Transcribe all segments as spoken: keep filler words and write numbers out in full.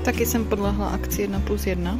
Taky jsem podlehla akci jedna plus jedna.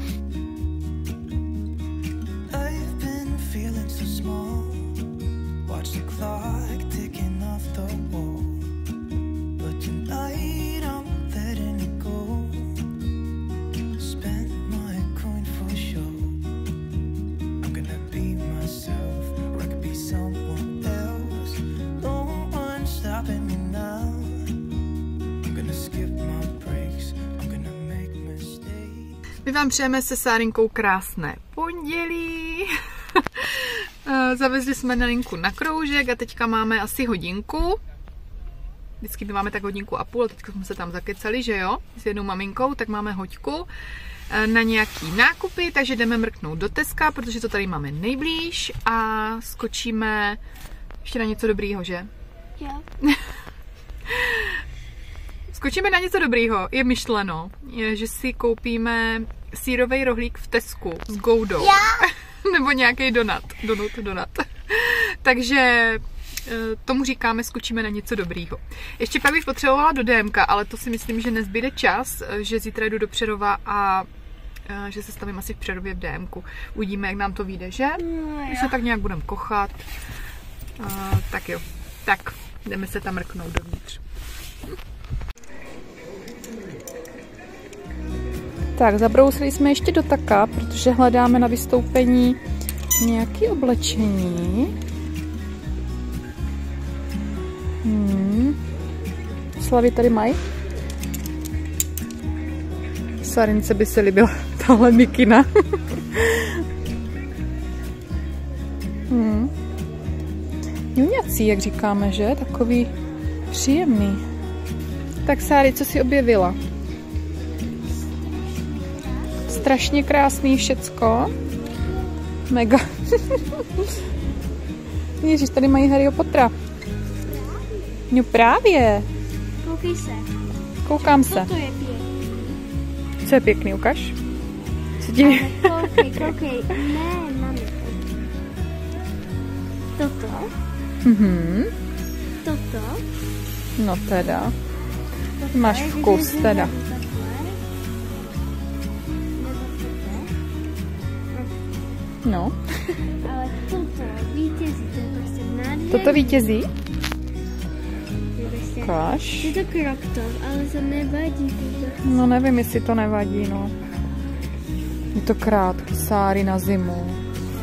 My vám přejeme se Sárinkou krásné pondělí. Zavezli jsme Nelinku na kroužek a teďka máme asi hodinku. Vždycky my máme tak hodinku a půl, teďka jsme se tam zakecali, že jo, s jednou maminkou, tak máme hoďku na nějaký nákupy, takže jdeme mrknout do Teska, protože to tady máme nejblíž a skočíme ještě na něco dobrýho, že? Jo. Skočíme na něco dobrýho, je myšleno, je, že si koupíme sýrovej rohlík v Tesku s goudou. Nebo nějaký donut, donut, donut. Takže tomu říkáme, skočíme na něco dobrýho. Ještě pak bych potřebovala do D M ka, ale to si myslím, že nezbyde čas, že zítra jdu do Přerova a že se stavím asi v Přerově v D M ku. Uvidíme, jak nám to vyjde, že? Když se tak nějak budeme kochat. Uh, tak jo, tak jdeme se tam mrknout dovnitř. Tak, zabrousili jsme ještě do Taka, protože hledáme na vystoupení nějaké oblečení. Hmm. Slavy tady mají. Sarince by se líbila tahle mikina. hmm. Ňuňací, jak říkáme, že? Takový příjemný. Tak Sári, co jsi objevila? Strašně krásný všecko. Mega. Ježiš, tady mají Harryho Pottera. No právě. Koukej se. Koukám se. Toto je pěkný. Co je pěkný, ukaž? Co ti... Koukej, koukej. Ne, mami. Toto. Mhm. Toto. No teda. Toto máš vkus teda. No. Ale toto vítězí, to je prostě nádherný. Toto vítězí? Prostě, ukáž. je to crop top, ale to nevadí. To No nevím, jestli to nevadí, no. Je to krátký, Sáry na zimu.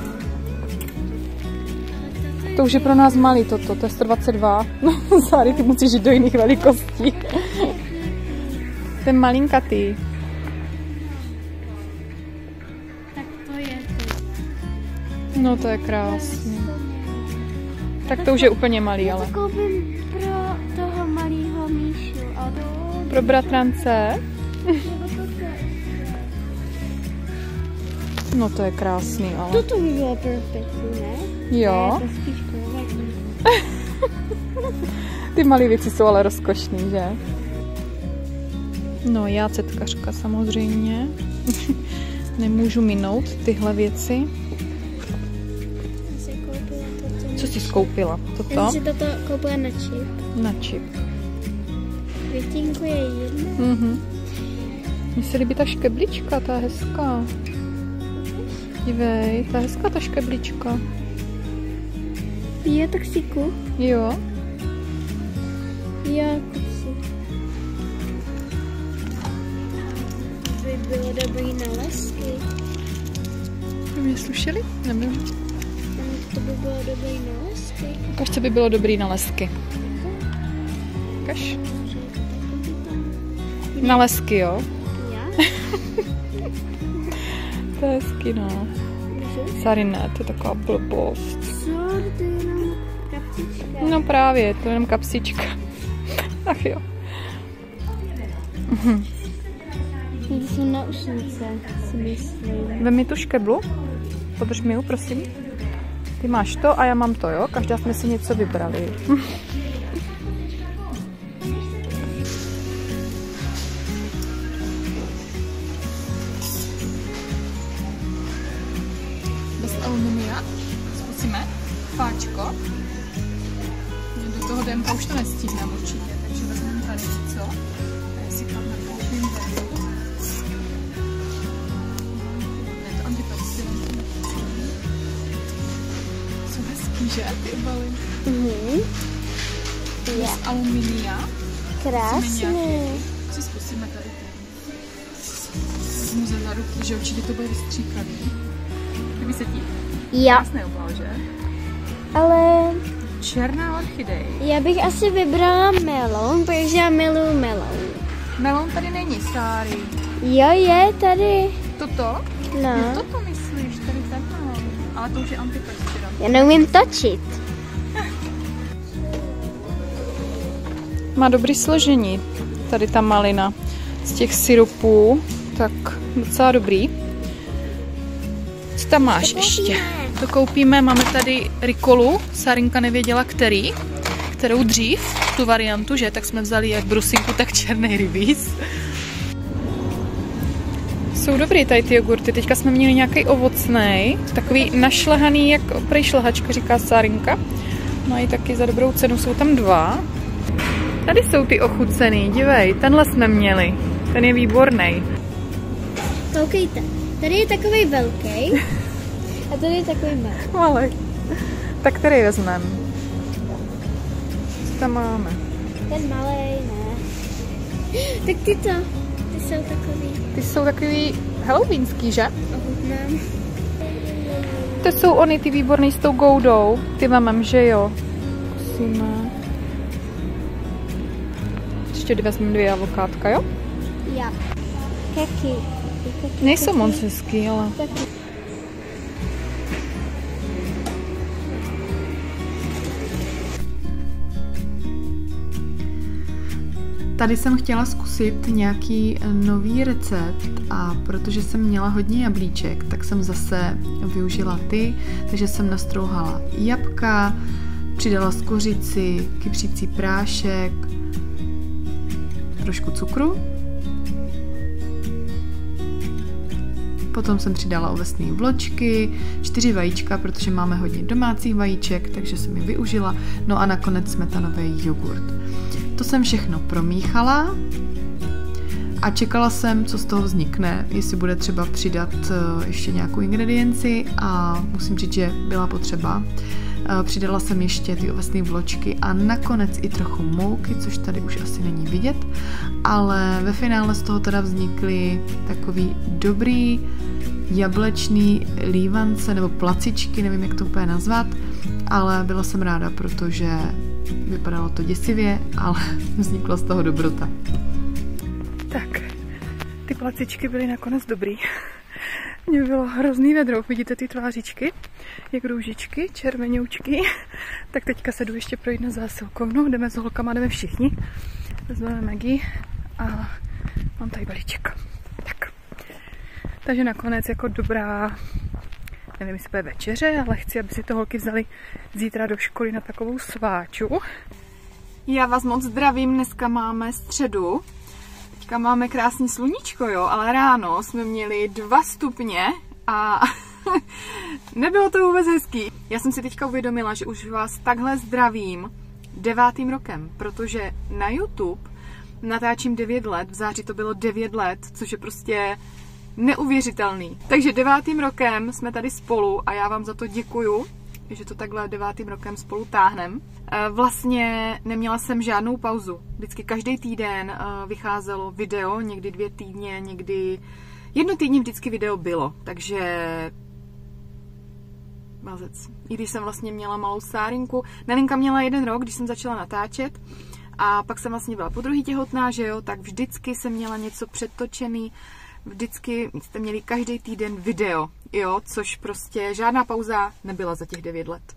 To už je pro nás malý toto, to je sto dvacet dva. Sáry, ty musíš jít do jiných velikostí. Ten malinkatý. Tak to je to. No to je krásný. Tak to už je úplně malý, ale. Já to koupím pro toho malého Míšu. A to... Pro bratrance? No to je krásný, ale. Toto by bylo perfektní, ne? Jo. Ne, to spíš kolování. Ty malé věci jsou ale rozkošný, že? No já cetkařka samozřejmě. Nemůžu minout tyhle věci. Co jsi skoupila? Toto? Já jsem si toto koupila na čip. Na čip. Květinku je jedna. Mhm. Mně se líbí ta škeblička, ta je hezká. Dívej, ta je hezká ta škeblička. Je taxíku? Jo. Já kusi. By bylo dobrý na lesky. Vy mě slušeli? Nevím. To by bylo dobrý na lesky. Ukaž, co by bylo dobrý na lesky. Ukaž. Na lesky, jo? Já? To je hezky, no. Sáry, ne, to je taková blbost. Co? To je jenom kapsička. No právě, to je jenom kapsička. Ach jo. Mhm. To jsou naušnice, si myslím. Vem mi tu škeblu. Podrž mi ji, prosím. Ty máš to a já mám to, jo? Každá jsme si něco vybrali. Bez aluminia. Zkusíme. Fáčko. Do toho D M ka už to nestihneme určitě, takže vezmeme tady, co? A já si pak nakoupím tady. hezký, že? Ty obaly. Mhm. Z aluminia. Krásný. Co zkusíme tady ten? Vezmu za ruku, že určitě to bude vystříkaný. Kdyby se ti? Já. Krásný obal, že? Ale černá orchidej. Já bych asi vybrala melon, protože já miluju melon. Melon tady není, Sáry. Jo, je tady. Toto? No. Jo, toto myslíš, tady ten melon. Ale to už je antipestira. Já neumím točit. Má dobrý složení, tady ta malina z těch syrupů, tak docela dobrý. Co tam máš to ještě? To koupíme, máme tady rikolu, Sárinka nevěděla který, kterou dřív, tu variantu, že? Tak jsme vzali jak brusinku, tak černý rybíz. Jsou dobrý tady ty jogurty, teďka jsme měli nějaký ovocnej, takový našlehaný, jak prej šlehačka, říká Sárinka. Mají taky za dobrou cenu, jsou tam dva. Tady jsou ty ochucený, dívej, tenhle jsme měli, ten je výborný. Koukejte, tady je takový velký a tady je takový malý. Malý. Tak který vezmeme? Co tam máme? Ten malý, ne. Tak tyto, ty jsou takový. Ty jsou takový halloweenský, že? Ochutnám. To jsou ony, ty výborný s tou goudou. Ty vemem, že jo? Zkusíme. Ještě vezmeme dvě avokádka, jo? Já. Keky. Nejsou moc hezký, ale... Taky. Tady jsem chtěla zkusit nějaký nový recept a protože jsem měla hodně jablíček, tak jsem zase využila ty, takže jsem nastrouhala jabka, přidala skořici, kypřící prášek, trošku cukru. Potom jsem přidala ovesné vločky, čtyři vajíčka, protože máme hodně domácích vajíček, takže jsem je využila. No a nakonec smetanový jogurt. To jsem všechno promíchala a čekala jsem, co z toho vznikne, jestli bude třeba přidat ještě nějakou ingredienci a musím říct, že byla potřeba. Přidala jsem ještě ty ovesné vločky a nakonec i trochu mouky, což tady už asi není vidět, ale ve finále z toho teda vznikly takový dobrý jablečný lívance nebo placičky, nevím, jak to úplně nazvat, ale byla jsem ráda, protože vypadalo to děsivě, ale vznikla z toho dobrota. Tak, ty placičky byly nakonec dobrý. Mně bylo hrozný vedro, vidíte ty tvářičky, jak růžičky, červenoučky. Tak teďka se jdu ještě projít na zásilkovnu, jdeme s holkama, jdeme všichni. Vezmeme Maggie a mám tady balíček. Tak. Takže nakonec jako dobrá, nevím, jestli bude večeře, ale chci, aby si to holky vzali zítra do školy na takovou sváču. Já vás moc zdravím, dneska máme středu. Teďka máme krásný sluníčko, jo, ale ráno jsme měli dva stupně a nebylo to vůbec hezký. Já jsem si teďka uvědomila, že už vás takhle zdravím devátým rokem, protože na YouTube natáčím devět let, v září to bylo devět let, což je prostě neuvěřitelný. Takže devátým rokem jsme tady spolu a já vám za to děkuju, že to takhle devátým rokem spolu táhnem. Vlastně neměla jsem žádnou pauzu. Vždycky každý týden vycházelo video, někdy dvě týdně, někdy jedno týdně vždycky video bylo, takže mazec. I když jsem vlastně měla malou Sárinku, Nelinka měla jeden rok, když jsem začala natáčet a pak jsem vlastně byla podruhý těhotná, že jo, tak vždycky jsem měla něco předtočený, vždycky jste měli každý týden video, jo, což prostě žádná pauza nebyla za těch devět let.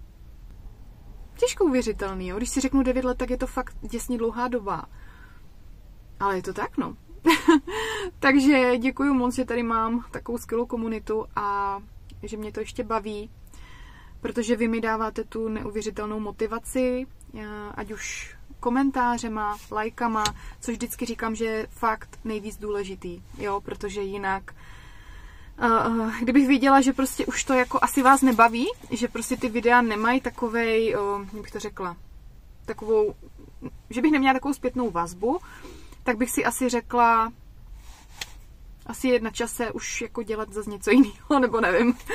Těžko uvěřitelný, jo, když si řeknu devět let, tak je to fakt děsně dlouhá doba. Ale je to tak, no. Takže děkuji moc, že tady mám takovou skvělou komunitu a že mě to ještě baví, protože vy mi dáváte tu neuvěřitelnou motivaci, ať už komentářema, lajkama, což vždycky říkám, že je fakt nejvíc důležitý, jo, protože jinak uh, kdybych viděla, že prostě už to jako asi vás nebaví, že prostě ty videa nemají takovej, uh, jak bych to řekla, takovou, že bych neměla takovou zpětnou vazbu, tak bych si asi řekla, asi je na čase už jako dělat zase něco jiného, nebo nevím.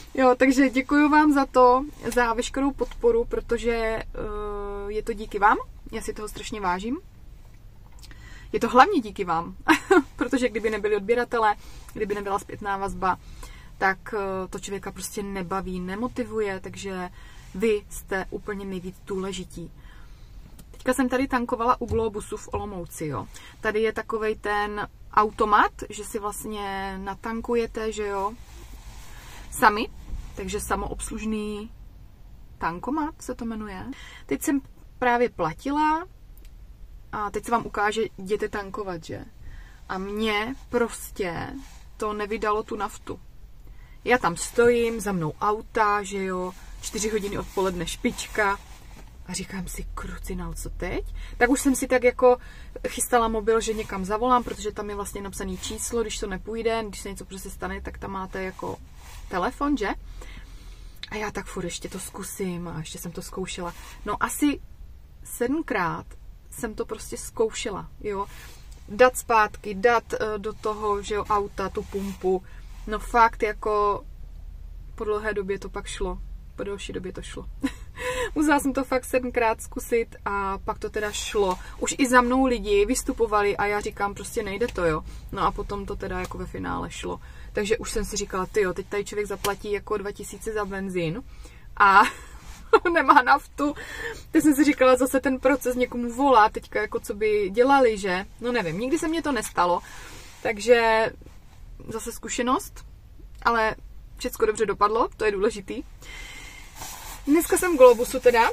Jo, takže děkuji vám za to, za veškerou podporu, protože uh, je to díky vám, já si toho strašně vážím. Je to hlavně díky vám, protože kdyby nebyli odběratele, kdyby nebyla zpětná vazba, tak uh, to člověka prostě nebaví, nemotivuje, takže vy jste úplně nejvíc důležití. Teďka jsem tady tankovala u Globusu v Olomouci, jo. Tady je takovej ten automat, že si vlastně natankujete, že jo, sami, takže samoobslužný tankomat se to jmenuje. Teď jsem právě platila a teď se vám ukáže, jděte tankovat, že? A mně prostě to nevydalo tu naftu. Já tam stojím, za mnou auta, že jo, čtyři hodiny odpoledne špička a říkám si, krucinál, co teď? Tak už jsem si tak jako chystala mobil, že někam zavolám, protože tam je vlastně napsané číslo, když to nepůjde, když se něco prostě stane, tak tam máte jako telefon, že? A já tak furt ještě to zkusím a ještě jsem to zkoušela. No asi sedmkrát jsem to prostě zkoušela, jo. Dát zpátky, dát do toho, že jo, auta, tu pumpu. No fakt jako po dlouhé době to pak šlo. Po delší době to šlo. Musela jsem to fakt sedmkrát zkusit a pak to teda šlo. Už i za mnou lidi vystupovali a já říkám, prostě nejde to, jo. No a potom to teda jako ve finále šlo. Takže už jsem si říkala, tyjo, teď tady člověk zaplatí jako dva tisíce za benzín a nemá naftu. Teď jsem si říkala, zase ten proces někomu volá, teďka jako co by dělali, že? No nevím, nikdy se mně to nestalo. Takže zase zkušenost, ale všechno dobře dopadlo, to je důležitý. Dneska jsem v Globusu teda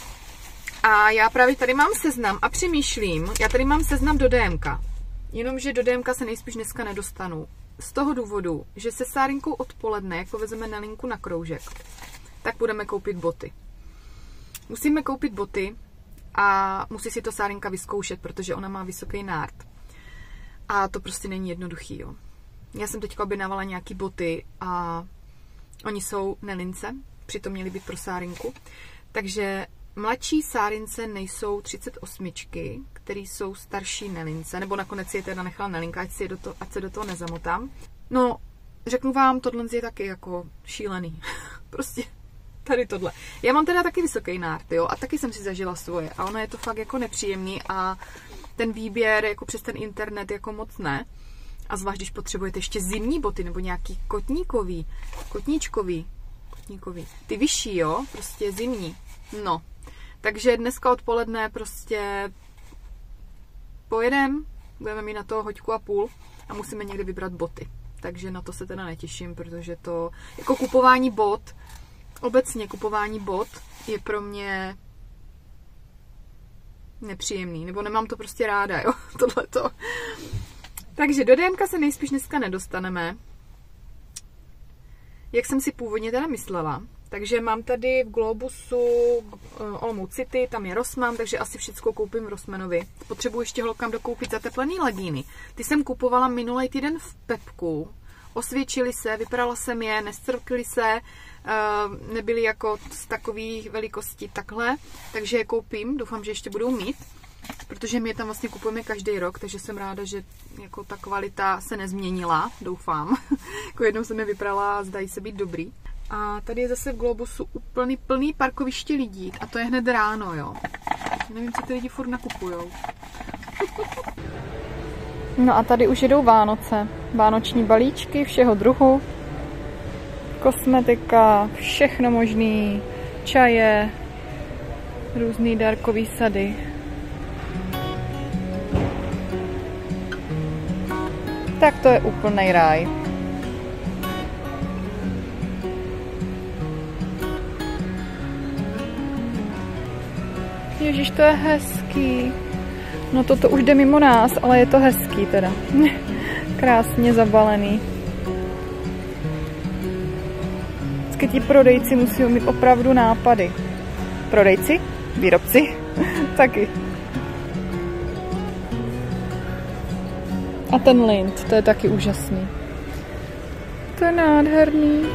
a já právě tady mám seznam a přemýšlím, já tady mám seznam do D M ka, jenomže do D M ka se nejspíš dneska nedostanu. Z toho důvodu, že se Sárinkou odpoledne, jako vezeme Nelinku na kroužek, tak budeme koupit boty. Musíme koupit boty a musí si to Sárinka vyzkoušet, protože ona má vysoký nárt. A to prostě není jednoduchý, jo. Já jsem teďka objednávala nějaký boty a oni jsou Nelince, přitom měly být pro Sárinku. Takže mladší Sárince nejsou třicet osm, který jsou starší Nelince, nebo nakonec si je teda nechala Nelinka, ať, si do to, ať se do toho nezamotám. No, řeknu vám, tohle je taky jako šílený. Prostě tady tohle. Já mám teda taky vysoký nárt, jo, a taky jsem si zažila svoje. A ono je to fakt jako nepříjemný a ten výběr jako přes ten internet jako moc ne. A zvlášť, když potřebujete ještě zimní boty nebo nějaký kotníkový, kotníčkový, kotníkový. Ty vyšší, jo, prostě zimní. No, takže dneska odpoledne prostě pojedem, budeme mít na to hoďku a půl a musíme někde vybrat boty. Takže na to se teda netěším, protože to, jako kupování bot, obecně kupování bot je pro mě nepříjemný, nebo nemám to prostě ráda, jo, tohleto. Takže do D M ka se nejspíš dneska nedostaneme, jak jsem si původně teda myslela. Takže mám tady v Globusu Olomouc City, tam je Rossmann, takže asi všechno koupím v Rossmannovi. Potřebuji ještě holkám dokoupit zateplený legíny. Ty jsem kupovala minulý týden v Pepku, osvědčily se, vyprala jsem je, nestrkly se, nebyly jako z takových velikostí takhle, takže je koupím, doufám, že ještě budou mít, protože my je tam vlastně kupujeme každý rok, takže jsem ráda, že jako ta kvalita se nezměnila, doufám. Jako jednou jsem je vyprala a zdají se být dobrý. A tady je zase v Globusu úplný plný parkoviště lidí a to je hned ráno, jo. Nevím, co ty lidi furt nakupujou. No a tady už jedou Vánoce. Vánoční balíčky všeho druhu. Kosmetika, všechno možný. Čaje, různý dárkový sady. Tak to je úplnej ráj. Ježíš, to je hezký. No toto už jde mimo nás, ale je to hezký teda. Krásně zabalený. Vždycky ti prodejci musí mít opravdu nápady. Prodejci? Výrobci? Taky. A ten lint, to je taky úžasný. To je nádherný.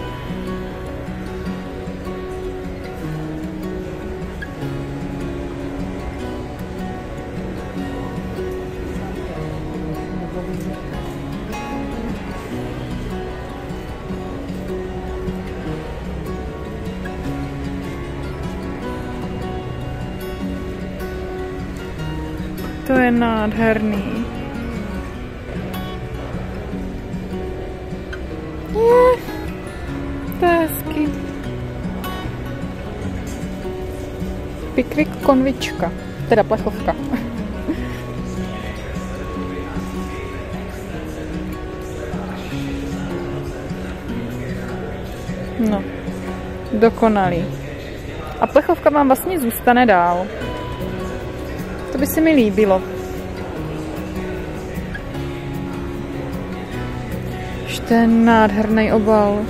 To je nádherný. Je, to je hezký. Pikvik konvička, teda plechovka. No, dokonalý. A plechovka vám vlastně zůstane dál. To by se mi líbilo. Ještě je nádherný obal.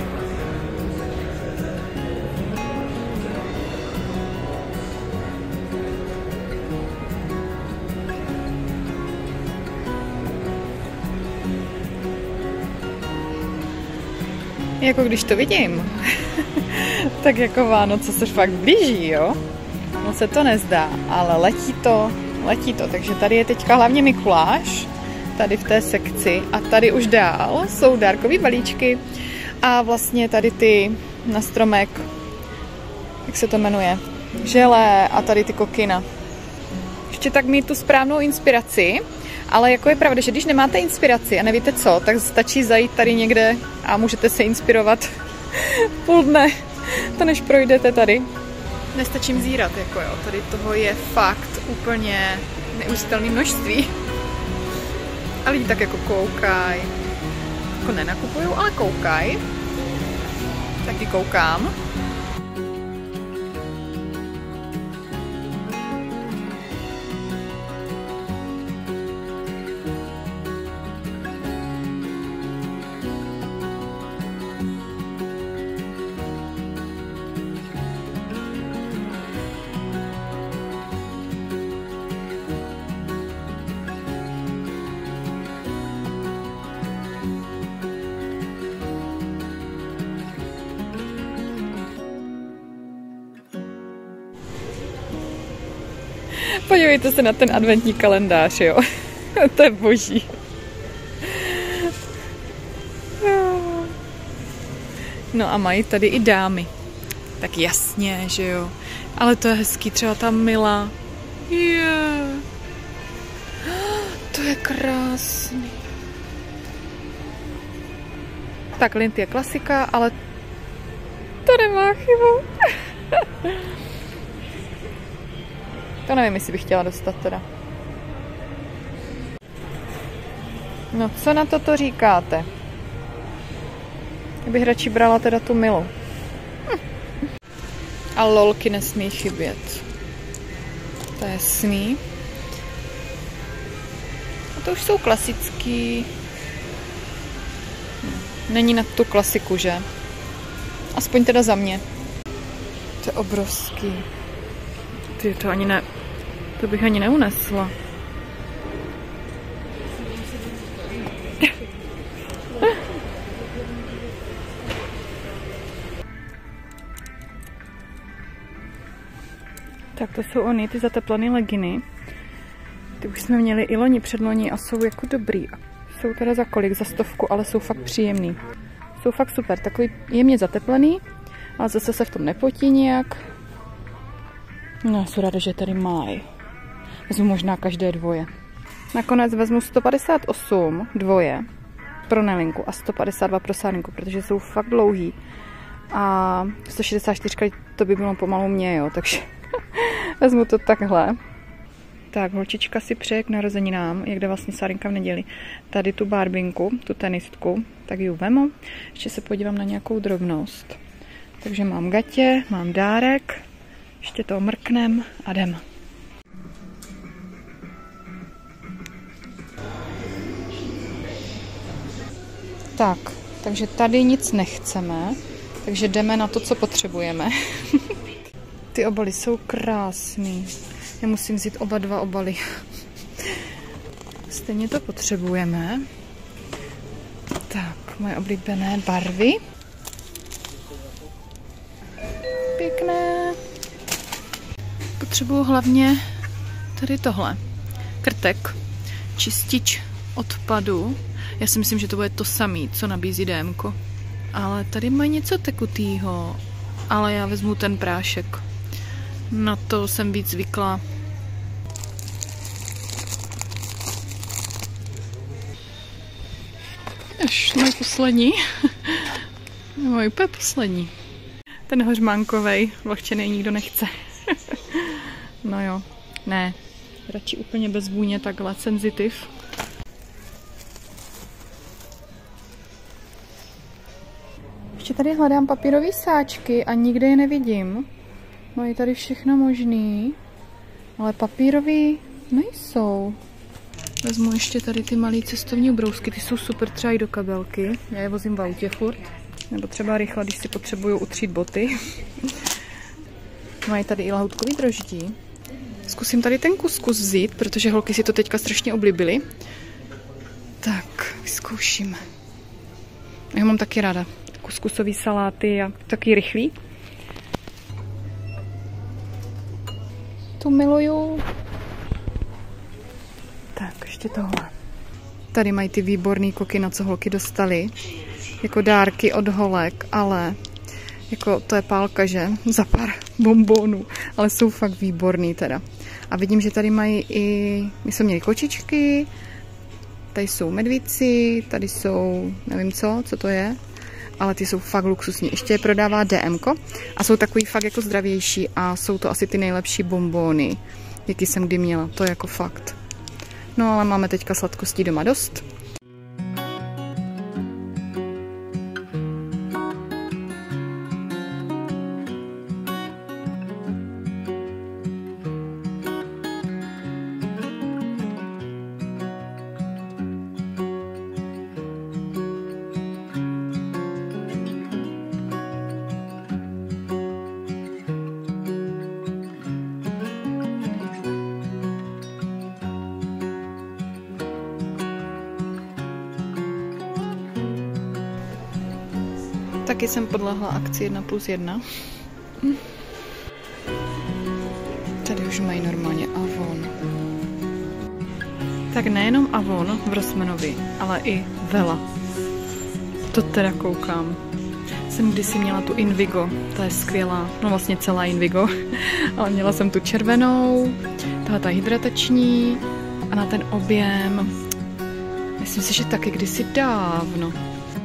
Jako když to vidím, tak jako Vánoce se fakt blíží, jo? No se to nezdá, ale letí to, letí to. Takže tady je teďka hlavně Mikuláš, tady v té sekci a tady už dál jsou dárkový balíčky a vlastně tady ty na stromek, jak se to jmenuje, želé a tady ty kokina. Ještě tak mít tu správnou inspiraci, ale jako je pravda, že když nemáte inspiraci a nevíte co, tak stačí zajít tady někde a můžete se inspirovat půl dne, to než projdete tady. Nestačím zírat, jako jo, tady toho je fakt úplně neuvěřitelné množství. A lidi tak jako koukaj, jako nenakupujou, ale koukaj. Taky koukám. Podívejte se na ten adventní kalendář, jo. To je boží. No a mají tady i dámy. Tak jasně, že jo. Ale to je hezký, třeba ta Mila. Yeah. To je krásný. Tak Lindt je klasika, ale to nemá chybu. To nevím, jestli bych chtěla dostat teda. No, co na toto říkáte? Já bych radši brala teda tu Milu. Hm. A lolky nesmí chybět. To je jasný. A to už jsou klasický. Není na tu klasiku, že? Aspoň teda za mě. To je obrovský. Ty, to ani ne... To bych ani neunesla. Tak to jsou ony, ty zateplené leginy. Ty už jsme měli i loni, předloni a jsou jako dobrý. Jsou teda za kolik? Za stovku, ale jsou fakt příjemný. Jsou fakt super, takový jemně zateplený, ale zase se v tom nepotí nějak. No, jsem ráda, že tady mají. Vezmu možná každé dvoje. Nakonec vezmu sto padesát osm dvoje pro Nelinku a sto padesát dva pro Sárinku, protože jsou fakt dlouhý. A sto šedesát čtyři to by bylo pomalu mě, jo, takže vezmu to takhle. Tak, holčička si přeje k narozeninám, jak jde vlastně Sárinka v neděli. Tady tu barbinku, tu tenistku, tak ji vemu. Ještě se podívám na nějakou drobnost. Takže mám gatě, mám dárek, ještě to mrknem a jdem. Tak, takže tady nic nechceme, takže jdeme na to, co potřebujeme. Ty obaly jsou krásný. Já musím vzít oba dva obaly. Stejně to potřebujeme. Tak, moje oblíbené barvy. Pěkné. Potřebuju hlavně tady tohle. Krtek, čistič odpadu. Já si myslím, že to bude to samé, co nabízí démko. Ale tady mají něco tekutýho. Ale já vezmu ten prášek. Na to jsem víc zvykla. Až můj poslední. Můj úplně poslední. Ten hořmánkovej, vlhčenej nikdo nechce. No jo, ne. Radši úplně bez vůně, takhle, senzitiv. Ještě tady hledám papírové sáčky a nikde je nevidím. No je tady všechno možný, ale papírový nejsou. Vezmu ještě tady ty malé cestovní ubrousky, ty jsou super třeba i do kabelky. Já je vozím v autě furt. Nebo třeba rychle, když si potřebuju utřít boty. Mají tady i lahůdkový droždí. Zkusím tady ten kuskus vzít, protože holky si to teďka strašně oblíbily. Tak, vyzkoušíme. Já mám taky ráda kuskusový saláty a taky rychlý. Tu miluju. Tak, ještě tohle. Tady mají ty výborný koky, na co holky dostaly. Jako dárky od holek, ale jako to je pálka, že? Za pár bombónů. Ale jsou fakt výborný teda. A vidím, že tady mají i... My jsme měli kočičky. Tady jsou medvíci, tady jsou... Nevím co, co to je. Ale ty jsou fakt luxusní. Ještě je prodává D M ko a jsou takový fakt jako zdravější a jsou to asi ty nejlepší bombóny, jaký jsem kdy měla. To je jako fakt. No ale máme teďka sladkostí doma dost. Taky jsem podlehla akci jedna plus jedna. Tady už mají normálně Avon. Tak nejenom Avon v Rossmanovi, ale i Vela. To teda koukám. Jsem kdysi měla tu Invigo, ta je skvělá. No vlastně celá Invigo. Ale měla jsem tu červenou, tahle ta hydratační a na ten objem. Myslím si, že taky kdysi dávno.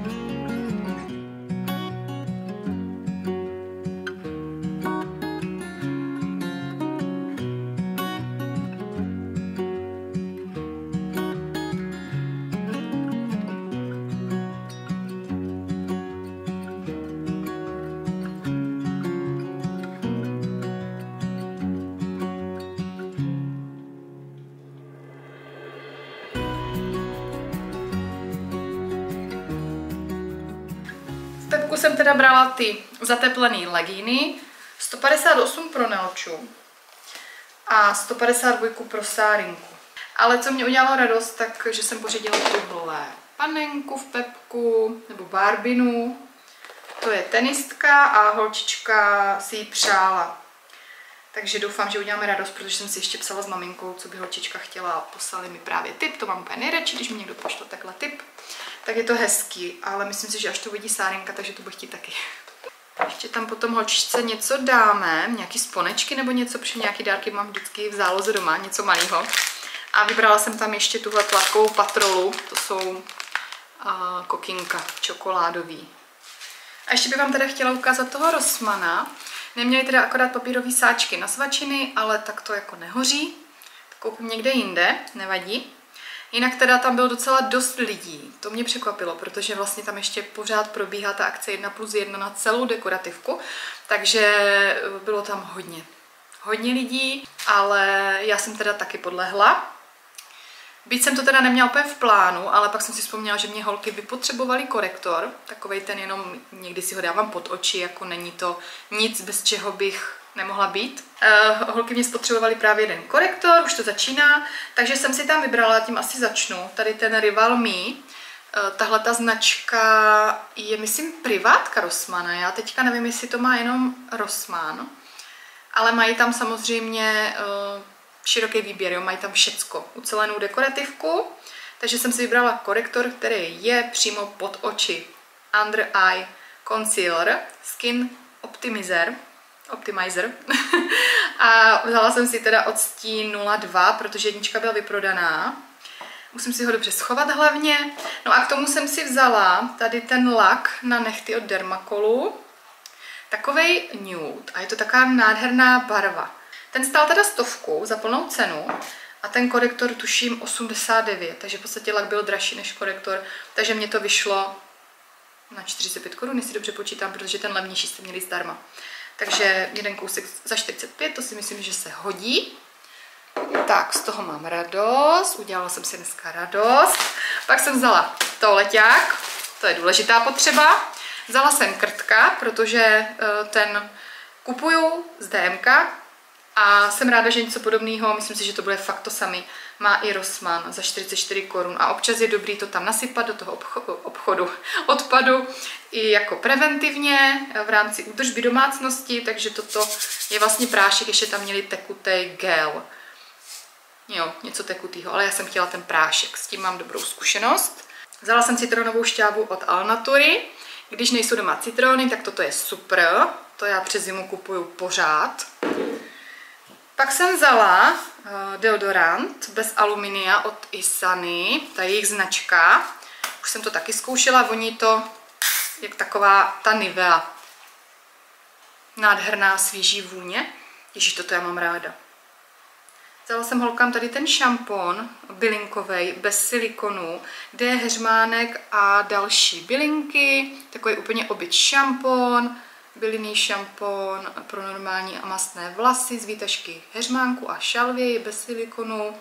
Pepku jsem teda brala ty zateplený legíny, sto padesát osm pro Nelču a sto padesát dva pro Sárinku. Ale co mě udělalo radost, tak že jsem pořídila tuhle panenku v Pepku, nebo Barbinu. To je tenistka a holčička si ji přála. Takže doufám, že uděláme radost, protože jsem si ještě psala s maminkou, co by holčička chtěla a poslali mi právě tip. To mám úplně nejradši, když mi někdo pošle takhle tip. Tak je to hezký, ale myslím si, že až to vidí Sárinka, takže to bude chtít taky. Ještě tam potom holčičce něco dáme, nějaký sponečky nebo něco, protože nějaký dárky mám vždycky v záloze doma, něco malého. A vybrala jsem tam ještě tuhle tlakovou patrolu, to jsou uh, kokínka čokoládový. A ještě bych vám teda chtěla ukázat toho Rossmana. Neměli teda akorát papírové sáčky na svačiny, ale tak to jako nehoří. Tak koupím někde jinde, nevadí. Jinak teda tam bylo docela dost lidí. To mě překvapilo, protože vlastně tam ještě pořád probíhá ta akce jedna plus jedna na celou dekorativku. Takže bylo tam hodně. Hodně lidí, ale já jsem teda taky podlehla. Byť jsem to teda neměla úplně v plánu, ale pak jsem si vzpomněla, že mě holky by potřebovaly korektor. Takovej ten jenom někdy si ho dávám pod oči, jako není to nic, bez čeho bych nemohla být. Uh, holky mě spotřebovaly právě jeden korektor, už to začíná, takže jsem si tam vybrala, tím asi začnu. Tady ten Rival Me, uh, tahle ta značka je, myslím, privátka Rossmana. Já teďka nevím, jestli to má jenom Rossmann, ale mají tam samozřejmě uh, široký výběr, jo? Mají tam všecko, ucelenou dekorativku, takže jsem si vybrala korektor, který je přímo pod oči. Under Eye Concealer, Skin Optimizer, Optimizer. A vzala jsem si teda odstín nula dva, protože jednička byla vyprodaná. Musím si ho dobře schovat hlavně. No a k tomu jsem si vzala tady ten lak na nehty od Dermacolu. Takovej nude a je to taková nádherná barva. Ten stál teda stovku za plnou cenu a ten korektor tuším osmdesát devět, takže v podstatě lak byl dražší než korektor, takže mě to vyšlo na čtyřicet pět korun, jestli dobře počítám, protože ten levnější jste měli zdarma. Takže jeden kousek za čtyřicet pět, to si myslím, že se hodí. Tak, z toho mám radost, udělala jsem si dneska radost. Pak jsem vzala toaleťák, to je důležitá potřeba. Vzala jsem krtka, protože ten kupuju z D M K a jsem ráda, že něco podobného, myslím si, že to bude fakt to samý, má i Rossmann za čtyřicet čtyři korun a občas je dobrý to tam nasypat do toho obchodu odpadu i jako preventivně v rámci údržby domácnosti, takže toto je vlastně prášek, ještě tam měli tekutej gel. Jo, něco tekutýho, ale já jsem chtěla ten prášek, s tím mám dobrou zkušenost. Vzala jsem citronovou šťávu od Alnatury. Když nejsou doma citrony, tak toto je super. To já přes zimu kupuju pořád. Pak jsem vzala uh, deodorant bez aluminia od Isany. Ta je jejich značka. Už jsem to taky zkoušela, voní to jak taková ta Nivea. Nádherná svěží vůně. Ježiš, toto já mám ráda. Vzala jsem holkám tady ten šampon bylinkový bez silikonu, kde je heřmánek a další bylinky, takový úplně obyč šampon, bylinný šampon pro normální a mastné vlasy z výtažky heřmánku a šalvěj bez silikonu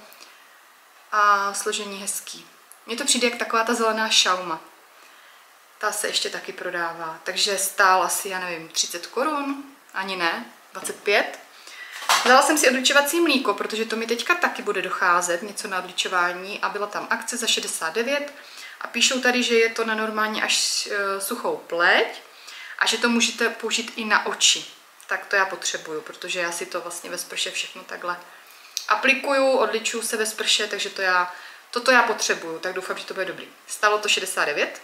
a složení hezký. Mně to přijde jak taková ta zelená šauma. Ta se ještě taky prodává, takže stál asi, já nevím, třicet korun, ani ne, dvacet pět. Vzala jsem si odličovací mlíko, protože to mi teďka taky bude docházet, něco na odličování a byla tam akce za šedesát devět a píšou tady, že je to na normálně až suchou pleť a že to můžete použít i na oči. Tak to já potřebuju, protože já si to vlastně ve sprše všechno takhle aplikuju, odličuju se ve sprše, takže to já, toto já potřebuju, tak doufám, že to bude dobrý. Stalo to šedesát devět.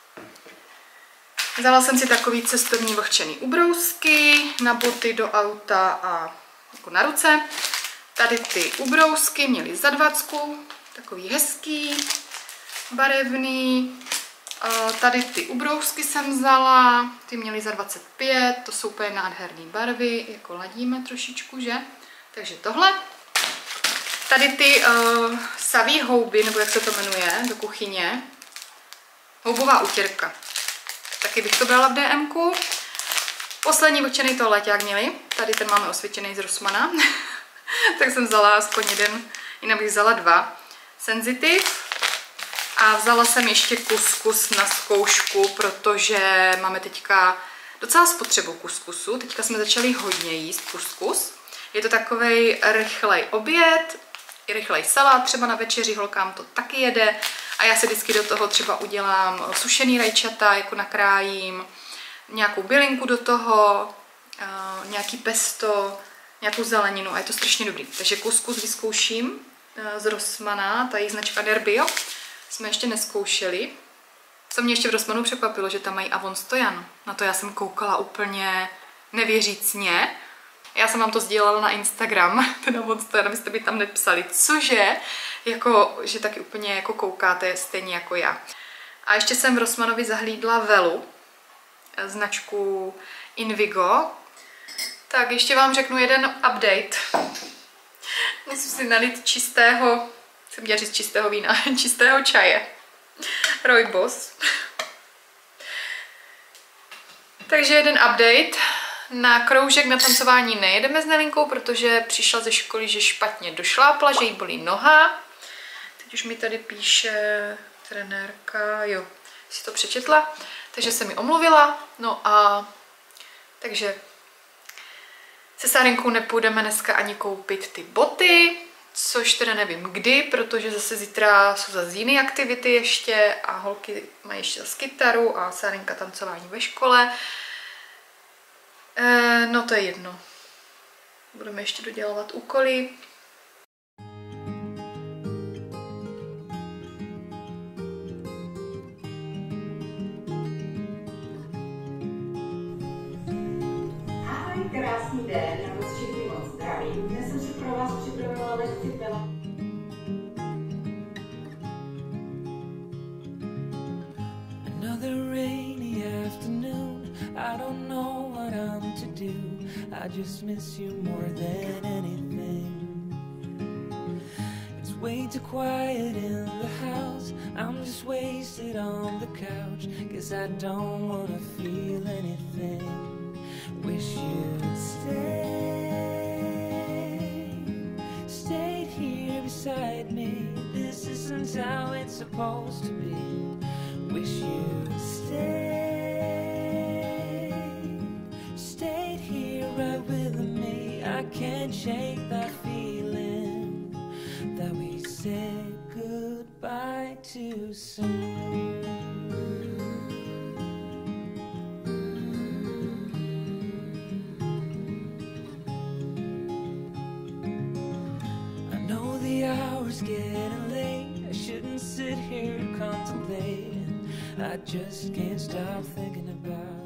Vzala jsem si takový cestovní vlhčený ubrousky na boty do auta a jako na ruce. Tady ty ubrousky měly za dvacku, takový hezký, barevný. Tady ty ubrousky jsem vzala, ty měly za dvacet pět, to jsou úplně nádherné barvy, jako ladíme trošičku, že? Takže tohle. Tady ty uh, saví houby, nebo jak se to jmenuje, do kuchyně. Houbová utěrka. Taky bych to brala v DMku. Poslední vlhčený toaleťák měli. Tady ten máme osvědčený z Rossmanna. Tak jsem vzala aspoň jeden, jinak bych vzala dva. Sensitive. A vzala jsem ještě kuskus na zkoušku, protože máme teďka docela spotřebu kuskusu. Teďka jsme začali hodně jíst kuskus. Je to takovej rychlej oběd, i rychlej salát, třeba na večeři holkám to taky jede. A já si vždycky do toho třeba udělám sušený rajčata, jako nakrájím, nějakou bylinku do toho, uh, nějaký pesto, nějakou zeleninu a je to strašně dobrý. Takže kuskus vyzkouším uh, z Rossmanna, ta jejich značka Derbio. Jsme ještě neskoušeli. Co mě ještě v Rossmannu překvapilo, že tam mají Avon Stojan. Na to já jsem koukala úplně nevěřícně. Já jsem vám to sdílela na Instagram, ten Avon Stojan, abyste by tam nepsali, cože, jako, že taky úplně jako koukáte stejně jako já. A ještě jsem v Rossmannovi zahlídla Velu, značku Invigo. Tak ještě vám řeknu jeden update. Musím si nalít čistého, jsem měla říct čistého vína, čistého čaje. Rooibos. Takže jeden update. Na kroužek na tancování nejedeme s Nelinkou, protože přišla ze školy, že špatně došlápla, že jí bolí noha. Teď už mi tady píše trenérka, jo, si to přečetla, takže se mi omluvila. No a takže se Sárinkou nepůjdeme dneska ani koupit ty boty, což teda nevím kdy, protože zase zítra jsou zase jiné aktivity ještě a holky mají ještě zase kytaru a Sárinka tancování ve škole. E, no to je jedno. Budeme ještě dodělávat úkoly. Ahoj, krásný den, já vás všechny moc zdravím. Dnes jsem si pro vás připravila lekci Bela. Another rainy afternoon, I don't know what I'm to do. I just miss you more than anything. It's way too quiet in the house, I'm just wasted on the couch, 'cause I don't wanna feel anything. Wish you'd stay, stayed here beside me. This isn't how it's supposed to be. Wish you'd stay, stayed here right with me. I can't shake that feeling that we said goodbye too soon. I know the hour's getting late, I shouldn't sit here contemplating. I just can't stop thinking about